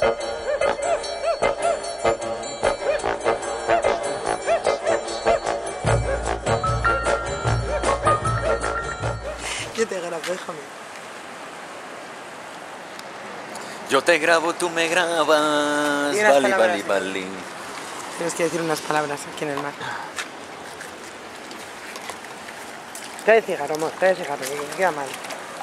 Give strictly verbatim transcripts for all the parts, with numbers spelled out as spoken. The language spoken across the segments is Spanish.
Yo te grabo, déjame. Yo te grabo, tú me grabas. Vale, vale, vale. Tienes que decir unas palabras aquí en el mar. Trae cigarro, amor, trae cigarro, que queda mal.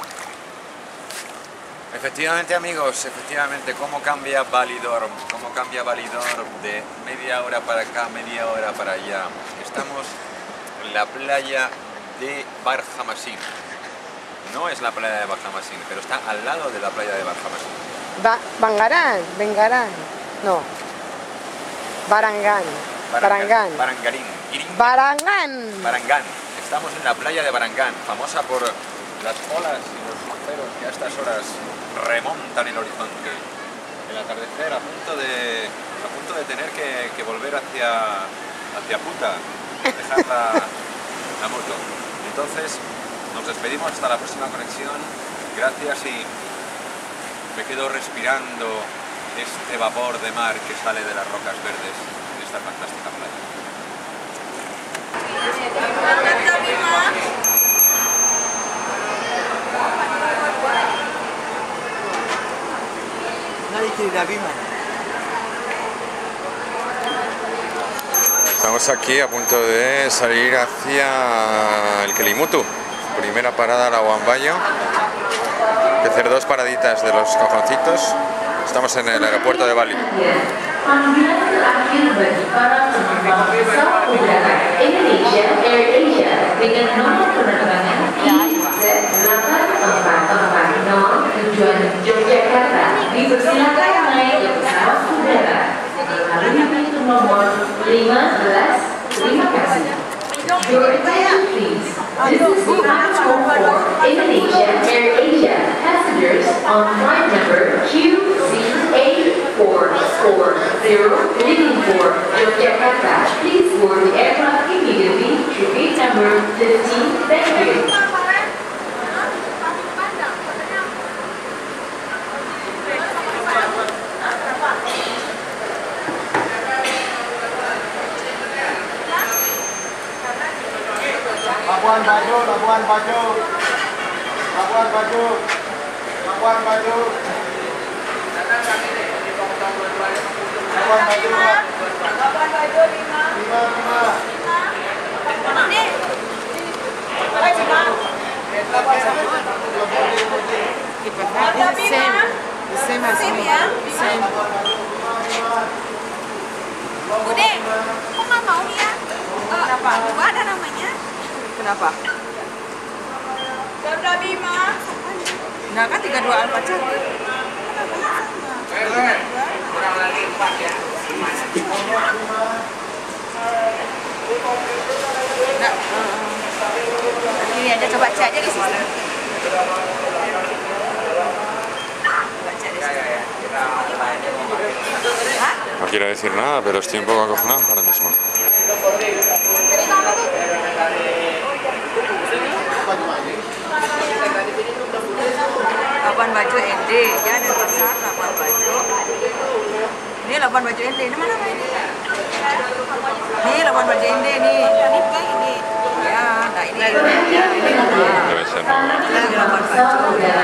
Efectivamente, amigos, efectivamente, cómo cambia Benidorm, cómo cambia Benidorm de media hora para acá, media hora para allá. Estamos en la playa de Barhamassin. No es la playa de Barhamassin, pero está al lado de la playa de Barhamassin. Ba Bangarán, Bengarán, no. Barangán, Barangán. Barangarín. Barangán. Barangán. Estamos en la playa de Barangán, famosa por las olas y los surferos que a estas horas remontan el horizonte. El atardecer a punto de, a punto de tener que, que volver hacia, hacia Puta, dejar la, la moto. Entonces, nos despedimos hasta la próxima conexión. Gracias y me quedo respirando este vapor de mar que sale de las rocas verdes de esta fantástica playa. Nadie quiere ir a Bima. Estamos aquí a punto de salir hacia el Kelimutu. Primera parada la Huambayo. Hay que hacer dos paraditas de los cajoncitos. Estamos en el aeropuerto de Bali. Your attention, please. This is the platform for Indonesia Air Asia passengers on flight number Q Z eight four four zero leaving for Yogyakarta. Please board the aircraft immediately to gate number fifteen. Thank you. Labuan Bajo, Labuan Bajo, Labuan Bajo, Labuan Bajo, Labuan Bajo, Labuan Bajo lima, lima, lima, ini, apa lima? The same, the same as me. Same. Bude, kok nggak mau nih ya? Kenapa? Gua ada namanya. Kenapa? Gabra Bima. Nah kan tiga dua Alfa cantik. Kurang lagi empat ya. Nah, Ini aja coba cek aja di sini. No quiero decir nada, pero estoy un poco acojonado ahora mismo. Labuan Bajo N D, ya ada pasar Labuan Bajo. Ini Labuan Bajo N D, ini mana ini? Ini Labuan Bajo N D nih. Ini bukan ini. Ya, nah ini. Ya, ini. Debe ser, ¿no? Ini Labuan Bajo.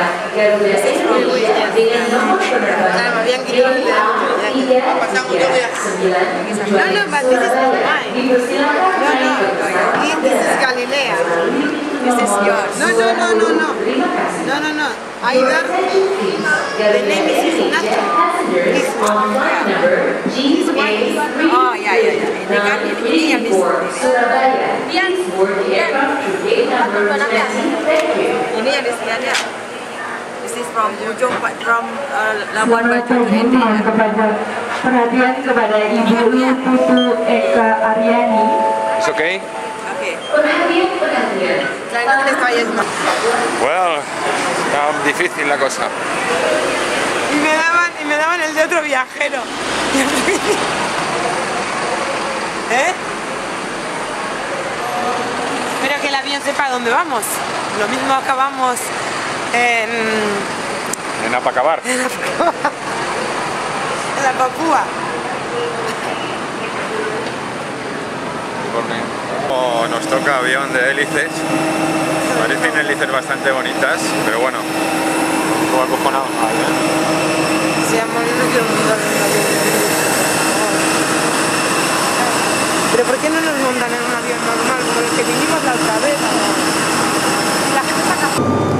Nah, habían gitu. Pasang untuk ya. No, no, but this is mine. No, no, this is Galilea. This is yours. No, no, no, no, no. No, no, no. Either the name is Nacho. This one. This one is. Oh, yeah, yeah, yeah. Ini kan ini yang di Surabaya. Please board the aircraft to gate number twenty. Thank you. Ini yang di sekian ya. This is from ujung from uh, Labuan Bajo to N D. Kepada perhatian kepada Ibu Putu Eka Aryani. ¿Es okay? Okay. Perhatian, perhatian. Trae no te calles más. Well, está difícil la cosa. Y me daban, y me daban el de otro viajero. ¿Eh? Espero que el avión sepa dónde vamos. Lo mismo acabamos en... En Apacabar. en Apacabar. la Papúa. Oh, nos toca avión de hélices. Parecen hélices bastante bonitas, pero bueno, un poco acojonado. Sí, amor, yo no quiero montar en un avión de hélices. Pero ¿por qué no nos montan en un avión normal como el que vinimos la otra vez? La gente saca...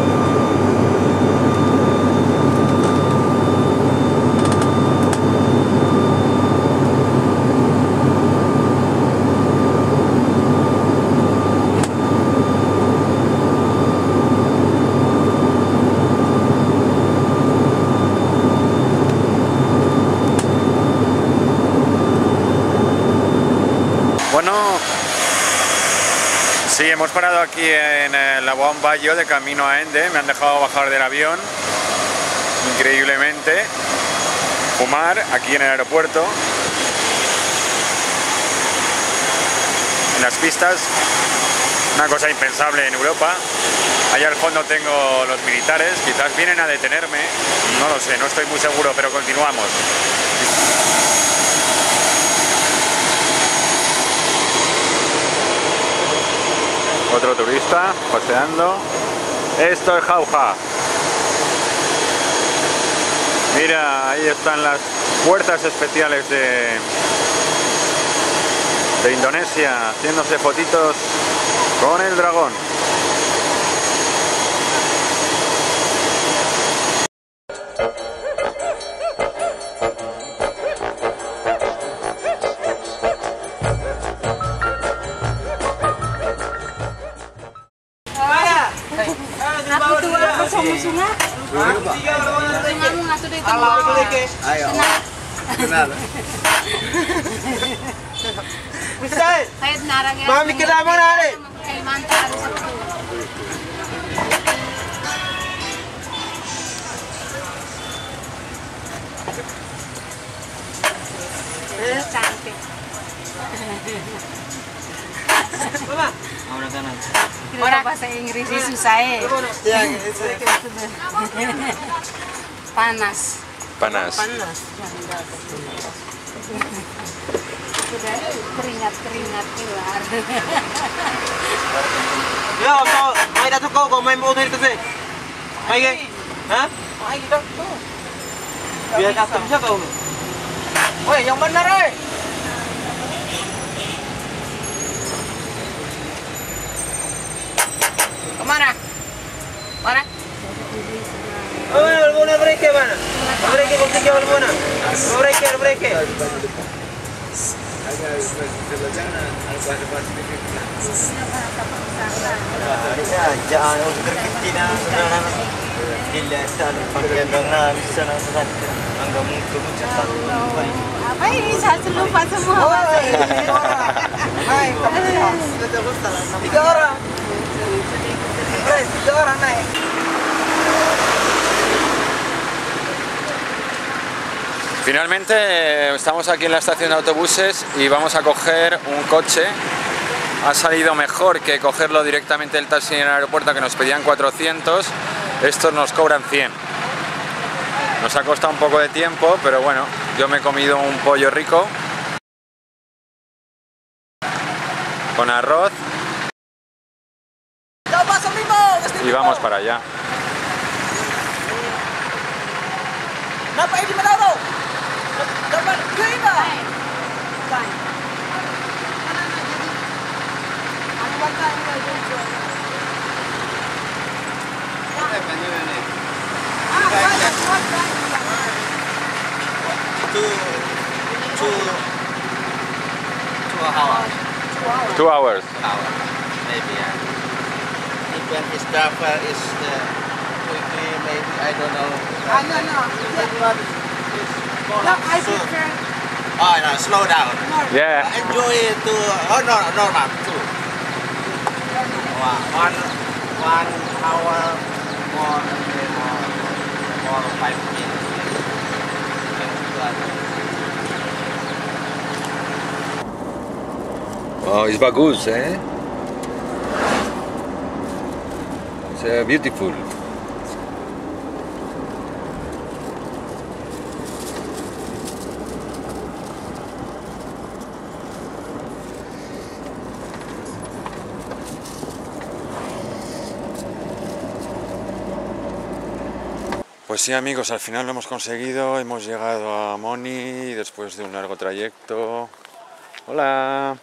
Bueno, sí, hemos parado aquí en el Labuan Bajo de camino a Ende. Me han dejado bajar del avión, increíblemente, fumar aquí en el aeropuerto. En las pistas, una cosa impensable en Europa. Allá al fondo tengo los militares, quizás vienen a detenerme, no lo sé, no estoy muy seguro, pero continuamos. Otro turista paseando. Esto es Jauja. Mira, ahí están las puertas especiales de, de Indonesia, haciéndose fotitos con el dragón. Ayo. Kenal. Bisa. Mami kenal mana ni? Cantik. Mama. Orang kanan. Orang bahasa Inggris susah eh. Panas. Panas. Panas. Sudah keringat-keringat keluar. Ya, kau main dah tu kau kau main motor tu sih. Main ke? Hah? Main kita tu. Biar custom siapa kau? Oi, yang benar eh. Kemana? Mana? Oh, mana break mana? Break kau pergi awal mana? Break break. Jangan untuk kita gila selalu pakai dengan bisa nak anggap mungkin cepat. Apa ini saya lupa semua. Hai, tiga orang. Tiga orang naik. Finalmente estamos aquí en la estación de autobuses y vamos a coger un coche. Ha salido mejor que cogerlo directamente del taxi en el aeropuerto, que nos pedían cuatrocientos. Estos nos cobran cien. Nos ha costado un poco de tiempo, pero bueno, yo me he comido un pollo rico con arroz y vamos para allá. Two hours. Maybe. If when his driver is uh, quickly, maybe I don't know. Ah, no, no. No, I prefer... Oh no, slow down. Yeah. Enjoy it to. Oh no, no, not two. One, one hour more, more, more five minutes. Oh, it's bagus, eh? It's uh, beautiful. Pues sí, amigos, al final lo hemos conseguido, hemos llegado a Moni después de un largo trayecto. Hola.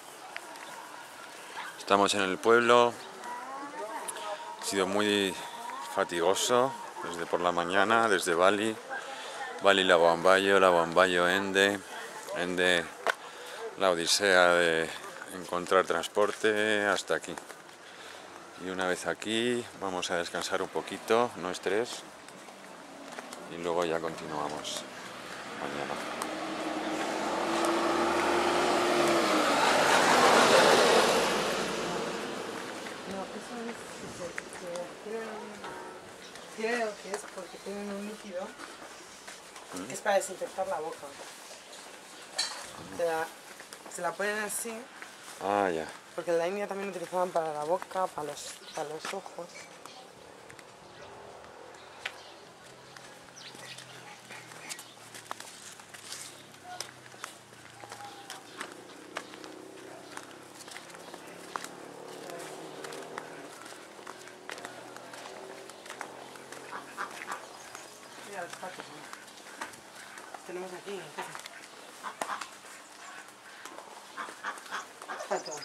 Estamos en el pueblo. Ha sido muy fatigoso desde por la mañana, desde Bali. Bali Labuan-Bajo, Labuan-Bajo Ende. Ende la odisea de encontrar transporte hasta aquí. Y una vez aquí vamos a descansar un poquito, no estrés. Y luego ya continuamos mañana. No, eso es que, que tienen, creo que es porque tienen un líquido que es para desinfectar la boca. Se la, se la ponen así, Ah, ya. porque en la India también lo utilizaban para la boca, para los, para los ojos. Mira los patos, ¿no? Tenemos aquí, ¿qué es? Pato.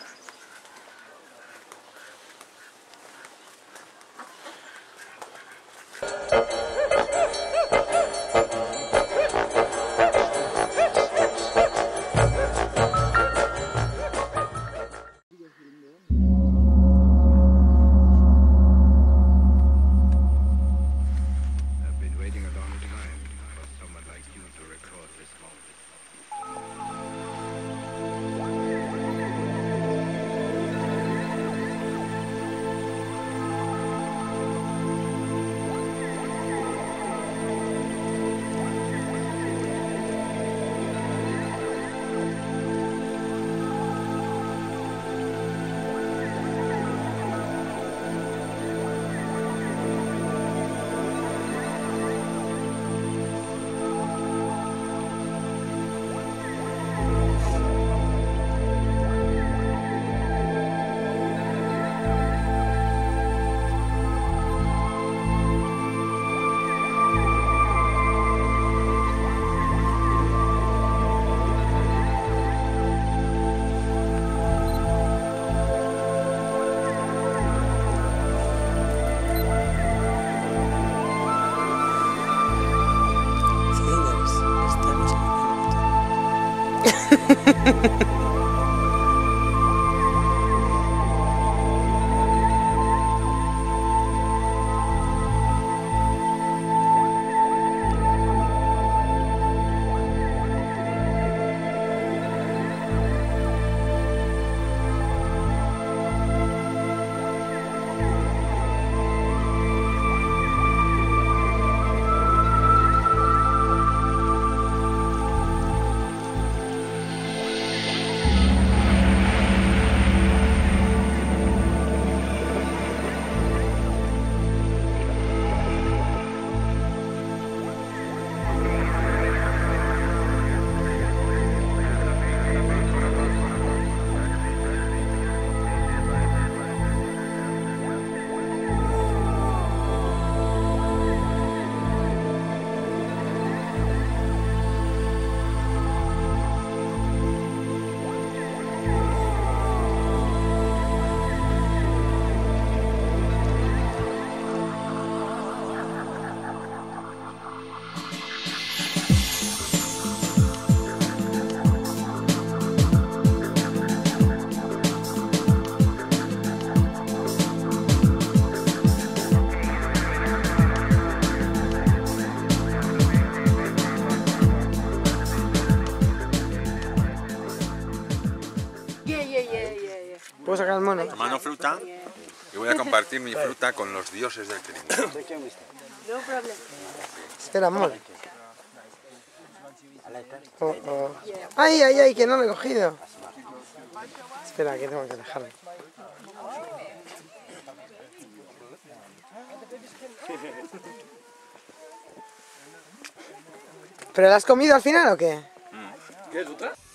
¿Puedo sacar el mono? Tomando fruta y voy a compartir mi fruta con los dioses del Pirineo. Espera, amor. Oh, oh. ¡Ay, ay, ay! Que no lo he cogido. Espera, que tengo que dejarlo. ¿Pero la has comido al final o qué? ¿Quieres otra?